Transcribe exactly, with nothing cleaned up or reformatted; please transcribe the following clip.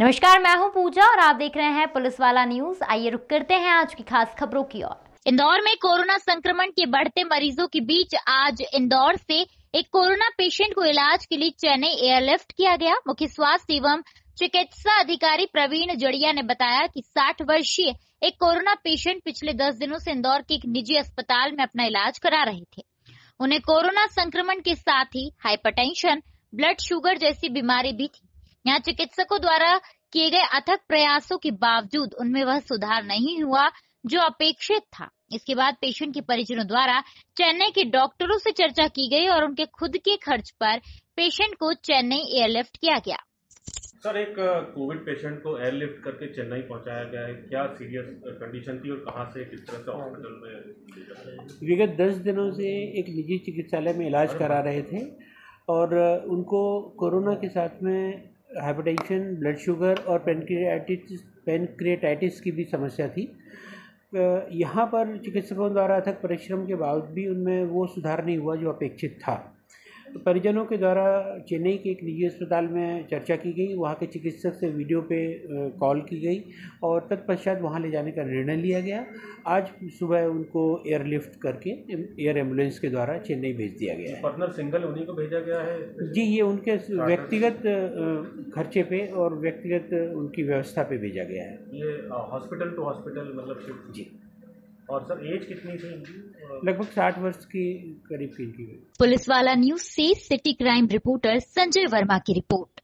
नमस्कार, मैं हूं पूजा और आप देख रहे हैं पुलिस वाला न्यूज। आइए रुक करते हैं आज की खास खबरों की ओर। इंदौर में कोरोना संक्रमण के बढ़ते मरीजों के बीच आज इंदौर से एक कोरोना पेशेंट को इलाज के लिए चेन्नई एयरलिफ्ट किया गया। मुख्य स्वास्थ्य एवं चिकित्सा अधिकारी प्रवीण जड़िया ने बताया कि साठ वर्षीय एक कोरोना पेशेंट पिछले दस दिनों से इंदौर के एक निजी अस्पताल में अपना इलाज करा रहे थे। उन्हें कोरोना संक्रमण के साथ ही हाइपरटेंशन, ब्लड शुगर जैसी बीमारी भी थी। यहाँ चिकित्सकों द्वारा किए गए अथक प्रयासों के बावजूद उनमें वह सुधार नहीं हुआ जो अपेक्षित था। इसके बाद पेशेंट के परिजनों द्वारा चेन्नई के डॉक्टरों से चर्चा की गई और उनके खुद के खर्च पर पेशेंट को चेन्नई एयरलिफ्ट किया गया। सर, एक कोविड पेशेंट को एयरलिफ्ट करके चेन्नई पहुंचाया गया है, क्या सीरियस कंडीशन थी और कहां से किस तरह से हॉस्पिटल में? विगत दस दिनों से एक निजी चिकित्सालय में इलाज करा रहे थे और उनको कोरोना के साथ में हाइपरटेंशन, ब्लड शुगर और पेनक्रियाटिस पेनक्रियाटाइटिस की भी समस्या थी। यहाँ पर चिकित्सकों द्वारा अथक परिश्रम के बावजूद भी उनमें वो सुधार नहीं हुआ जो अपेक्षित था। तो परिजनों के द्वारा चेन्नई के एक निजी अस्पताल में चर्चा की गई, वहाँ के चिकित्सक से वीडियो पे कॉल की गई और तत्पश्चात वहाँ ले जाने का निर्णय लिया गया। आज सुबह उनको एयरलिफ्ट करके एयर एम्बुलेंस के द्वारा चेन्नई भेज दिया गया है। पार्टनर सिंगल उन्हीं को भेजा गया है? जी, ये उनके व्यक्तिगत खर्चे पे और व्यक्तिगत उनकी व्यवस्था पे भेजा गया है। ये हॉस्पिटल टू हॉस्पिटल मतलब शिफ्ट? जी। और सर, एज कितनी थी इनकी? लगभग साठ वर्ष की करीब की इनकी। पुलिस वाला न्यूज से city crime reporter Sanjay Verma की रिपोर्ट।